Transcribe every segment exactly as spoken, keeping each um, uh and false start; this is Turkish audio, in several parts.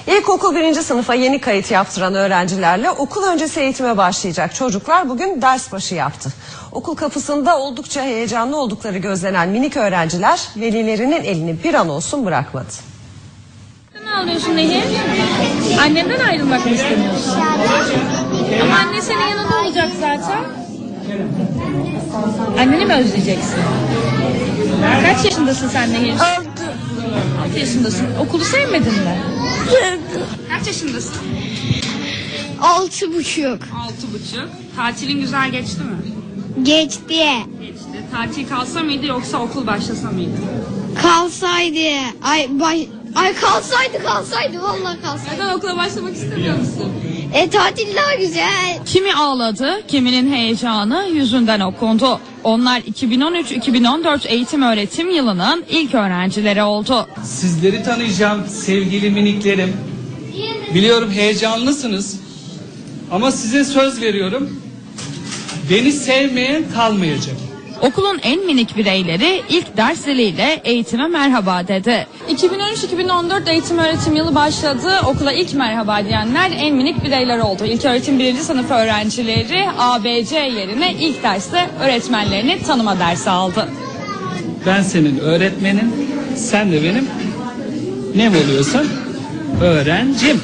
İlkokul birinci sınıfa yeni kayıt yaptıran öğrencilerle okul öncesi eğitime başlayacak çocuklar bugün ders başı yaptı. Okul kapısında oldukça heyecanlı oldukları gözlenen minik öğrenciler velilerinin elini bir an olsun bırakmadı. Ne alıyorsun Nehir? Annenden ayrılmak mı istemiyorsun? Ama anne senin yanında olacak zaten. Anneni mi özleyeceksin? Kaç yaşındasın sen Nehir? Altı. altı yaşındasın. Okulu sevmedin mi? Sevdim. Kaç yaşındasın? Altı buçuk. altı buçuk. Tatilin güzel geçti mi? Geçti. Geçti. Tatil kalsa mıydı yoksa okul başlasa mıydı? Kalsaydı. Ay bay, ay kalsaydı kalsaydı vallahi kalsaydı. Neden okula başlamak istemiyor musun? E tatil daha güzel. Kimi ağladı, kiminin heyecanı yüzünden okundu. Onlar iki bin on üç iki bin on dört eğitim öğretim yılının ilk öğrencileri oldu. Sizleri tanıyacağım sevgili miniklerim. Biliyorum heyecanlısınız. Ama size söz veriyorum. Beni sevmeyen kalmayacak. Okulun en minik bireyleri ilk ders ziliyle eğitime merhaba dedi. iki bin on üç iki bin on dört eğitim öğretim yılı başladı. Okula ilk merhaba diyenler en minik bireyler oldu. İlköğretim birinci sınıf öğrencileri A B C yerine ilk derste öğretmenlerini tanıma dersi aldı. Ben senin öğretmenin, sen de benim ne oluyorsun? Öğrencim.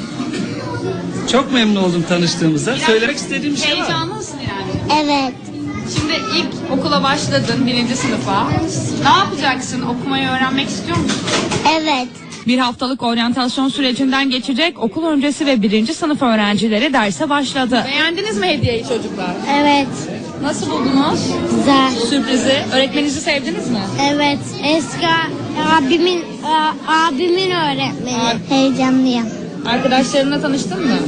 Çok memnun oldum tanıştığımıza. Söylemek istediğim bir şey var. Heyecanlı mısın yani? Evet. Şimdi ilk okula başladın birinci sınıfa. Ne yapacaksın? Okumayı öğrenmek istiyor musun? Evet. Bir haftalık oryantasyon sürecinden geçecek okul öncesi ve birinci sınıf öğrencileri derse başladı. Beğendiniz mi hediyeyi çocuklar? Evet. Nasıl buldunuz Güzel. sürprizi? Öğretmeninizi sevdiniz mi? Evet. Eski abimin a- abimin öğretmeni. Abi. Heyecanlıyım. Arkadaşlarınla tanıştın mı?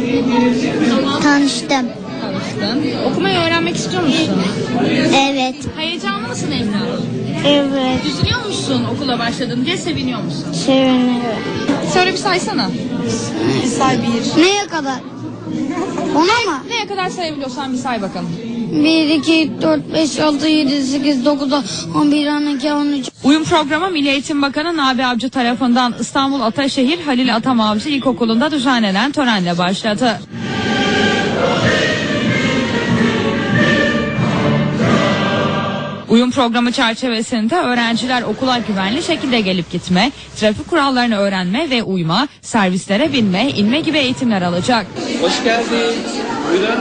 Tanıştım. Tanıştın. Okumayı öğrenmek istiyor musun? Evet. Heyecanlı mısın Emrah? Evet. Üzülüyor musun okula başladın diye, seviniyor musun? Seviniyorum. Şöyle bir saysana. Bir say bir. Neye kadar? Ona mı? Neye kadar sayabiliyorsan bir say bakalım. bir, iki, dört, beş, altı, yedi, sekiz, dokuz, on bir, on iki, on üç. Uyum programı Milli Eğitim Bakanı Nabi Avcı tarafından İstanbul Ataşehir Halil Atam Avcı İlkokulu'nda düzenlenen törenle başladı. Uyum programı çerçevesinde öğrenciler okula güvenli şekilde gelip gitme, trafik kurallarını öğrenme ve uyma, servislere binme, inme gibi eğitimler alacak. Hoş geldin. Buyurun.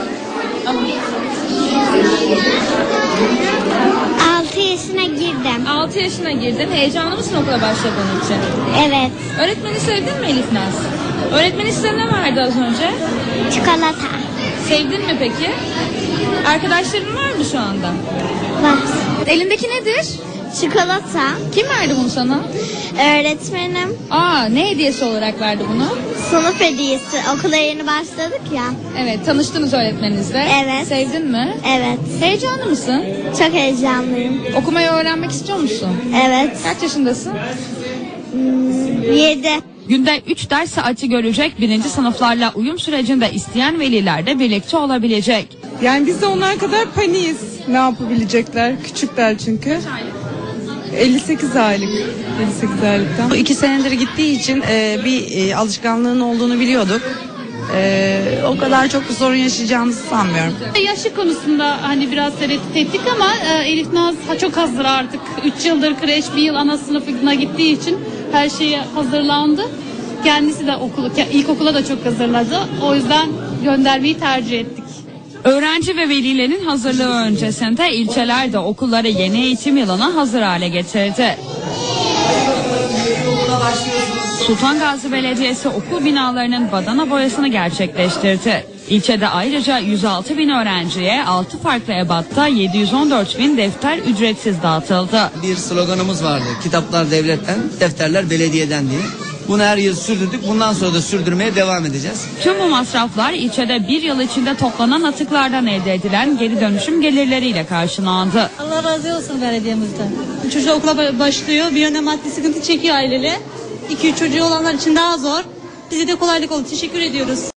altı yaşına girdim. altı yaşına girdin. Heyecanlı mısın okula başladığın için? Evet. Öğretmeni sevdin mi Elif Naz? Öğretmeni size ne verdi az önce? Çikolata. Sevdin mi peki? Arkadaşların var mı şu anda? Var. Elindeki nedir? Çikolata. Kim verdi bunu sana? Öğretmenim. Aa, ne hediyesi olarak verdi bunu? Sınıf hediyesi. Okula yeni başladık ya. Evet, tanıştınız öğretmeninizle. Evet. Sevdin mi? Evet. Heyecanlı mısın? Çok heyecanlıyım. Okumayı öğrenmek istiyor musun? Evet. Kaç yaşındasın? Yedi. Günde üç ders saati görecek birinci sınıflarla uyum sürecinde isteyen veliler de birlikte olabilecek. Yani biz de onlar kadar paniğiz. Ne yapabilecekler? Küçükler çünkü. elli sekiz aylık. elli sekiz aylıktan. Bu iki senedir gittiği için e, bir e, alışkanlığın olduğunu biliyorduk. E, o kadar çok bir sorun yaşayacağımızı sanmıyorum. Yaşı konusunda hani biraz tereddüt ettik ama e, Elif Naz ha- çok hazır artık. üç yıldır kreş, bir yıl ana sınıfına gittiği için her şeye hazırlandı. Kendisi de okulu, ilkokula da çok hazırladı. O yüzden göndermeyi tercih ettik. Öğrenci ve velilerin hazırlığı öncesinde ilçeler de okulları yeni eğitim yılına hazır hale getirdi. Sultan Gazi Belediyesi okul binalarının badana boyasını gerçekleştirdi. İlçede ayrıca yüz altı bin öğrenciye altı farklı ebatta yedi yüz on dört bin defter ücretsiz dağıtıldı. Bir sloganımız vardı. Kitaplar devletten, defterler belediyeden diye. Bunu her yıl sürdürdük. Bundan sonra da sürdürmeye devam edeceğiz. Tüm bu masraflar ilçede bir yıl içinde toplanan atıklardan elde edilen geri dönüşüm gelirleriyle karşılandı. Allah razı olsun belediyemizden. Çocuğu okula başlıyor, bir yöne maddi sıkıntı çekiyor aileli. iki üç çocuğu olanlar için daha zor. Bize de kolaylık oldu. Teşekkür ediyoruz.